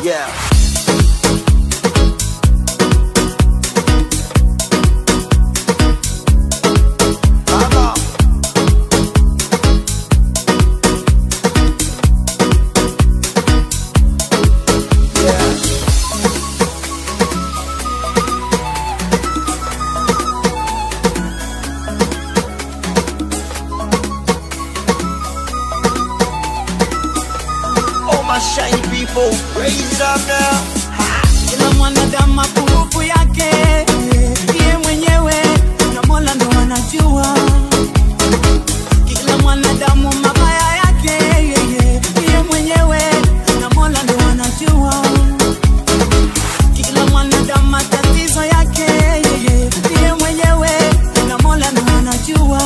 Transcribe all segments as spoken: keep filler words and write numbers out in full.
Yeah. Shiny people, raise it up now. Kila mwanadamu mapungufu yake, yeye mwenyewe na Mola ndo anajua. Kila mwanadamu mabaya yake, yeye mwenyewe na Mola ndo anajua. Kila mwanadamu matatizo yake, yeye mwenyewe na Mola ndo anajua.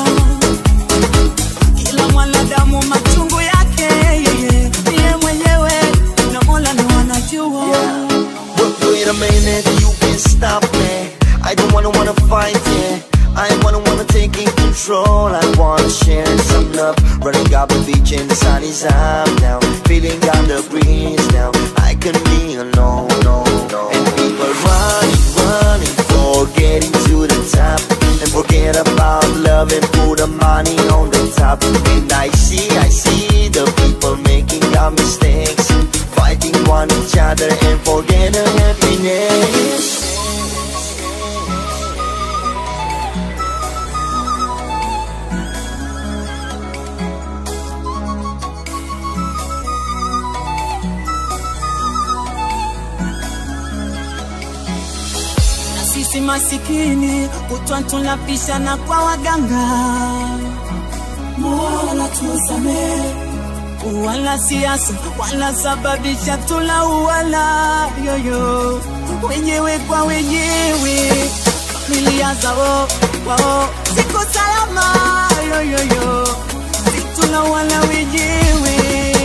Kila mwanadamu machungu yake, yeye mwenyewe na Mola ndo anajua. Yeah. Wait, wait a minute, you can't stop me. I don't wanna wanna fight, yeah. I wanna wanna take in control. I wanna share some love. Running up the beach and the sun is up now. Feeling on the breeze now. I can be alone, no, no. And people running, running, forgetting to the top. And forget about love and put the money on the top. And I see, I see the people making our mistakes, fighting one each other and forget the happiness. Sisi masikini kutwa tunapishana kwa waganga. Mola tusamehe. Wala siasa wala sababisha tula uwala yoyo, wenyewe kwa wenyewe, familia zao wao siko salama yoyoyo, situla wala wenyewe.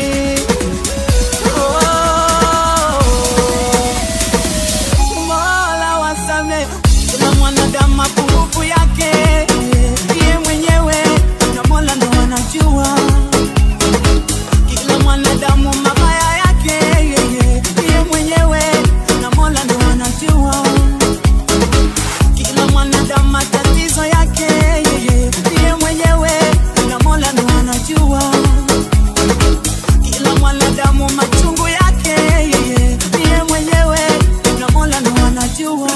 Kila mwanadamu mapungufu yake, yeye mwenyewe na Mola ndo anajua. Kila mwanadamu mabaya yake, yeye mwenyewe na Mola ndo anajua. Kila mwanadamu matatizo yake, yeye mwenyewe na Mola ndo anajua. Kila mwanadamu machungu yake, yeye mwenyewe na Mola ndo anajua.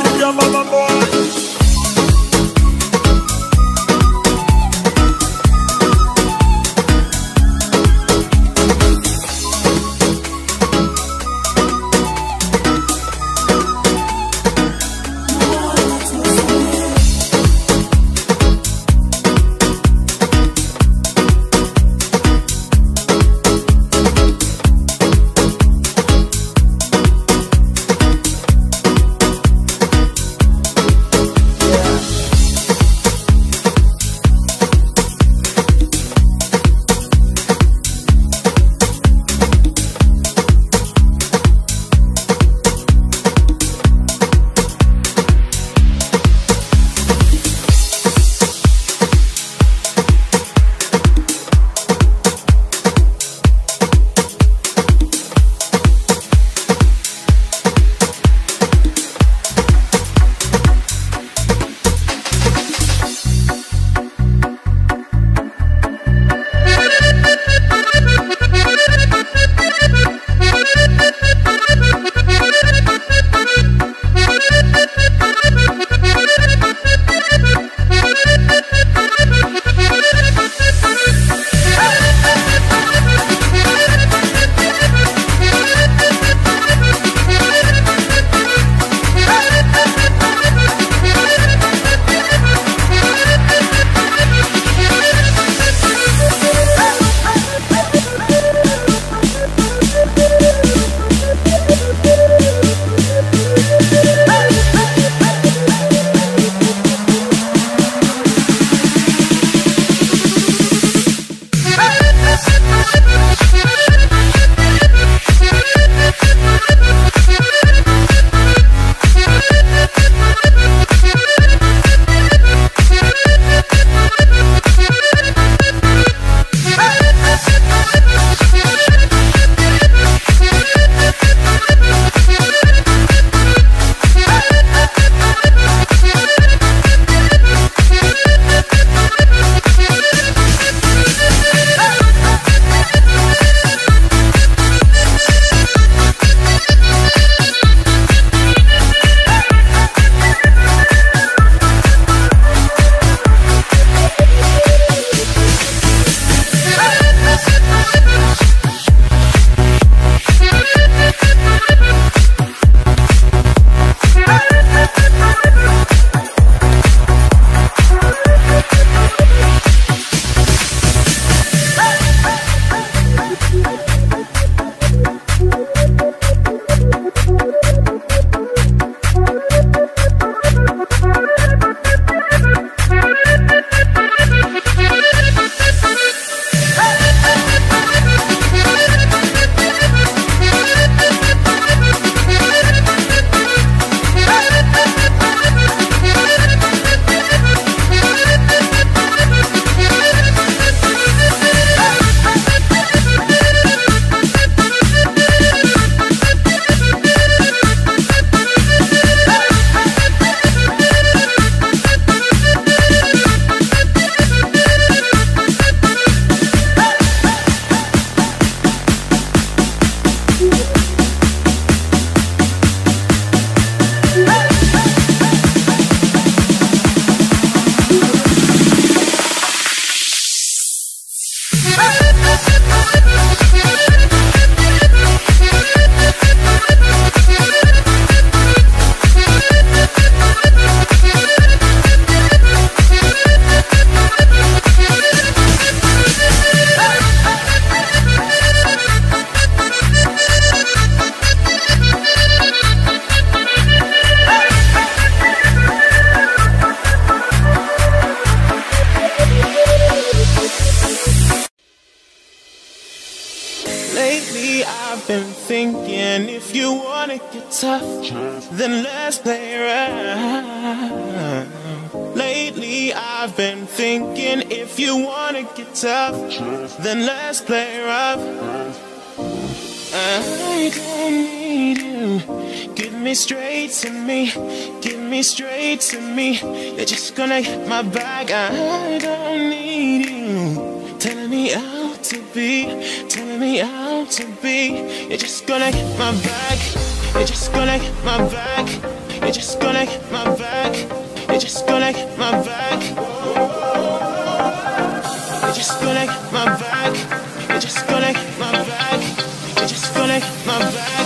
been thinking, if you wanna get tough, then let's play around. Lately I've been thinking, if you wanna get tough, then let's play rough. I don't need you, give me straight to me, give me straight to me. You're just gonna hit my back. I don't need you telling me how to be, telling me how to be. You're just gonna hit my back, you're just gonna hit my back, you're just gonna hit my back, you're just gonna hit my back, you're just gonna hit my back, you're just gonna hit my back, you're just gonna hit my back.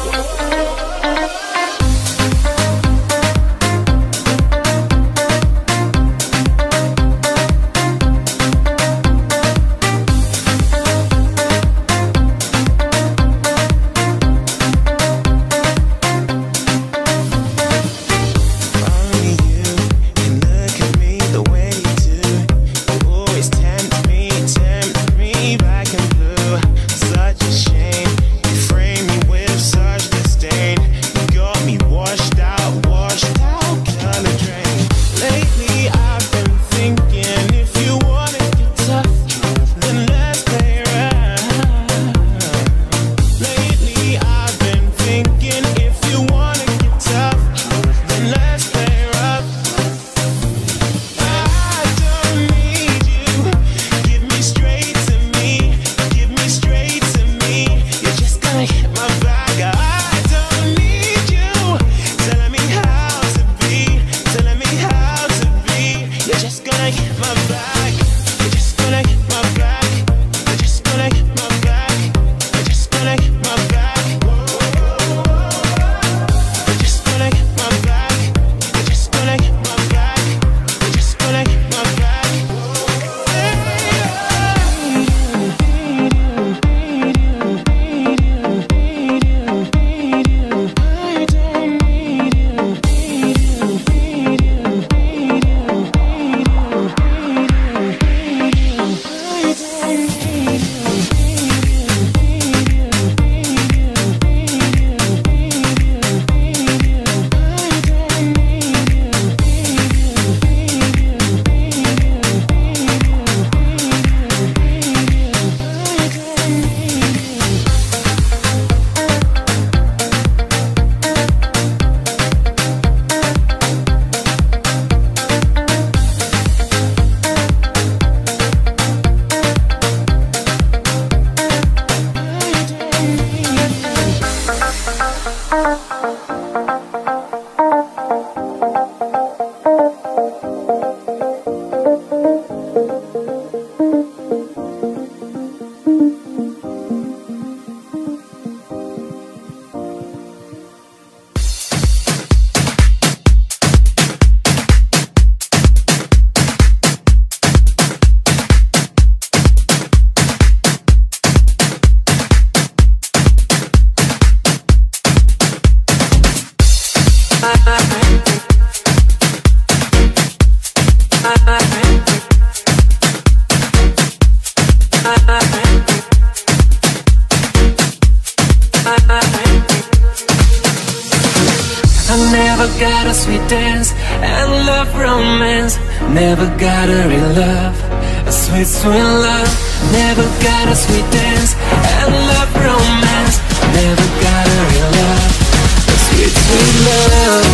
got a sweet dance and love romance. Never got a real love, a sweet, sweet love. Never got a sweet dance and love romance. Never got a real love, a sweet, sweet love.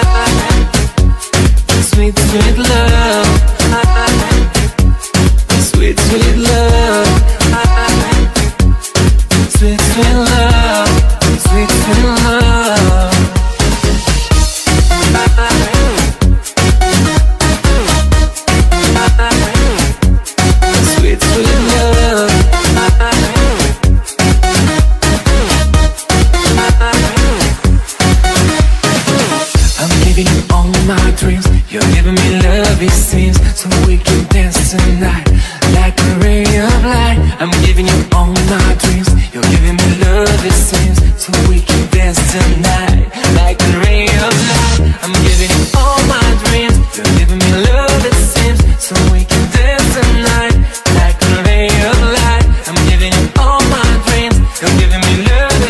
Sweet, sweet love. Sweet, sweet love. Sweet, sweet love. Sweet, sweet love. Sweet, sweet love. I'm giving you all my dreams. You're giving me love, it seems. So we can dance tonight like a ray of light. I'm giving you all my dreams. You're giving me love, it seems. So we can dance tonight like a ray of light. I'm giving you all my dreams. You're giving me love, it seems. So we can dance tonight like a ray of light. I'm giving you all my dreams. You're giving me love,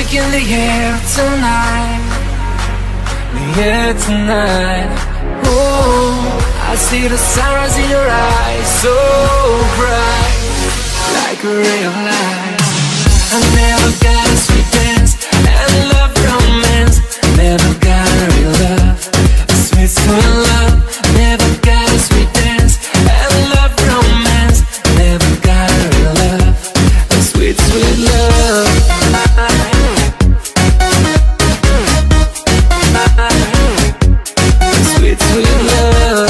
magic in the air tonight, the air tonight. Oh, I see the sunrise in your eyes, so bright, like a ray of light. I never got a sweet dance and love romance, never got a real love, a sweet sweet love. Never got a sweet dance and love romance, never got a real love, a sweet sweet love. Sweet sweet love.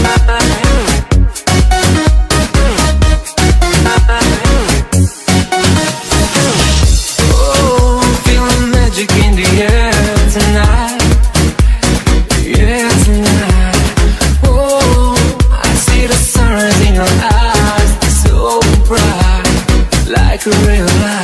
Oh, feeling magic in the air tonight, yeah tonight. Oh, I see the sunrise in your eyes, so bright, like a real light.